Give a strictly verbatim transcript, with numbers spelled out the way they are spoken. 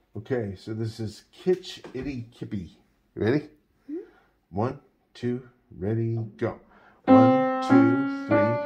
Okay, so this is Kitch-iti-kipi. Ready? Mm-hmm. One, two, ready, go. One, two, three.